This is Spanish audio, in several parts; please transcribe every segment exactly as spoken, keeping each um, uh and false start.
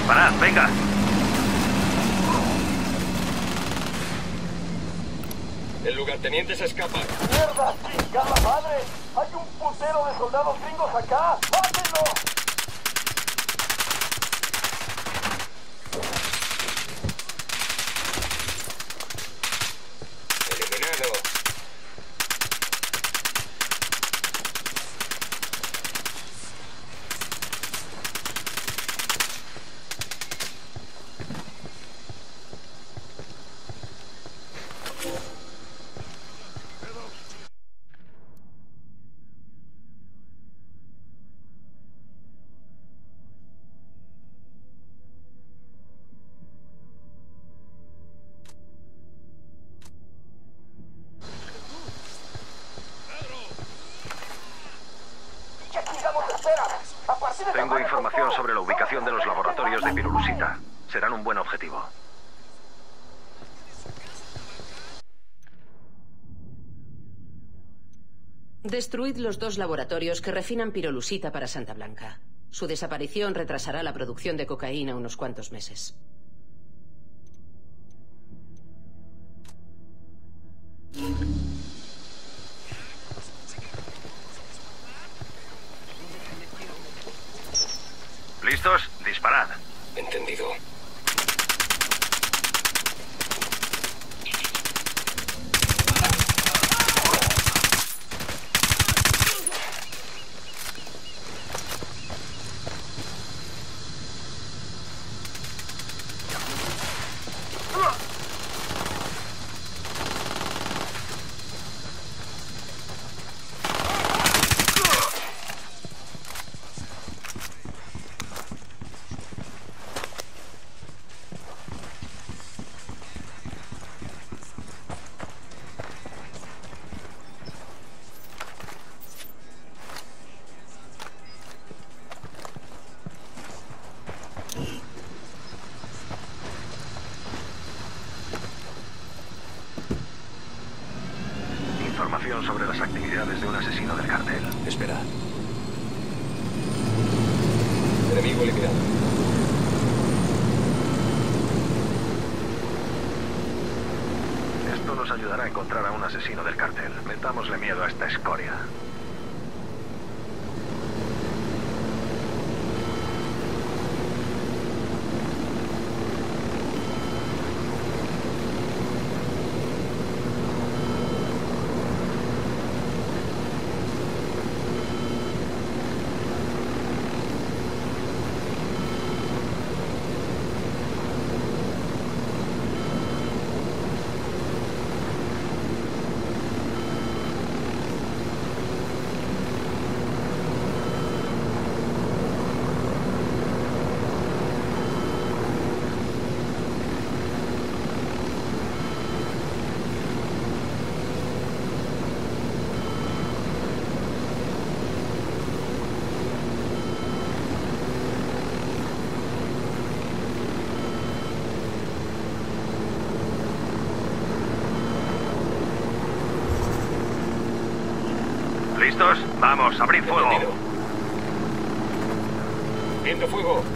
Disparad, venga. El lugarteniente se escapa. ¡Mierda, chingada madre! ¡Hay un putero de soldados gringos acá! ¡Mátenlo! Eliminado. Tengo información sobre la ubicación de los laboratorios de pirolusita. Serán un buen objetivo. Destruid los dos laboratorios que refinan pirolusita para Santa Blanca. Su desaparición retrasará la producción de cocaína unos cuantos meses. ¿Listos? Disparad. Entendido. Información sobre las actividades de un asesino del cartel. Espera. Enemigo eliminado. Esto nos ayudará a encontrar a un asesino del cartel. Metámosle miedo a esta escoria. ¿Listos? Vamos, abrid fuego. Entendido. Viento fuego.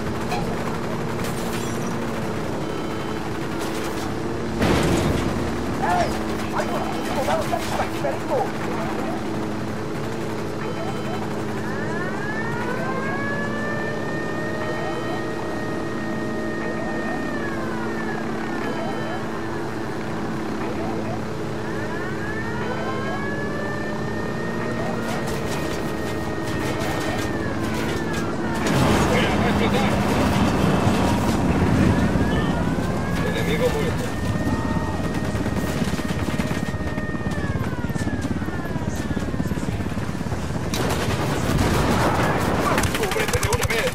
¡Ey! ¡Hay unos soldados aquí, perico! Enemigo muerto. ¡Cúbrete de una vez!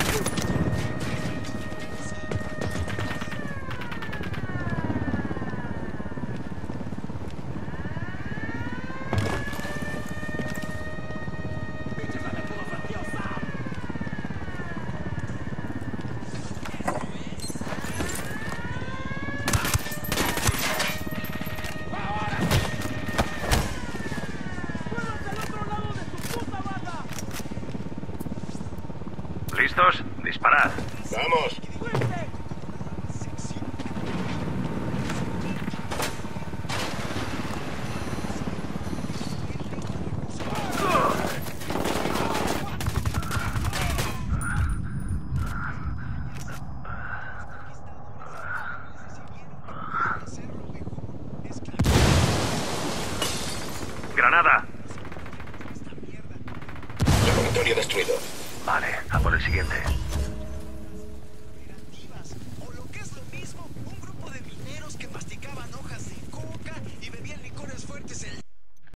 ¿Listos? Disparad. ¡Vamos! Granada. Laboratorio destruido. Vale, a por el siguiente.